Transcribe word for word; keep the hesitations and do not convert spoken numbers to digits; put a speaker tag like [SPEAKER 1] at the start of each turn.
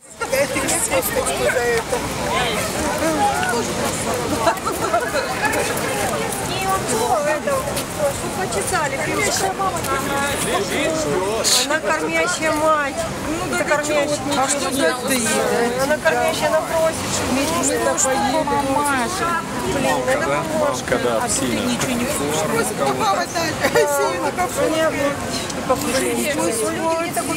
[SPEAKER 1] Почесали. Она кормящая мать. Ну да, кормящая. А что ты? Она кормящая, она просит, чтобы мы поели. Мамаша. Блин,
[SPEAKER 2] да? Мамка, да, псина.
[SPEAKER 1] Ничего не кушаешь. Пусть попала дальше. Сильно покушай.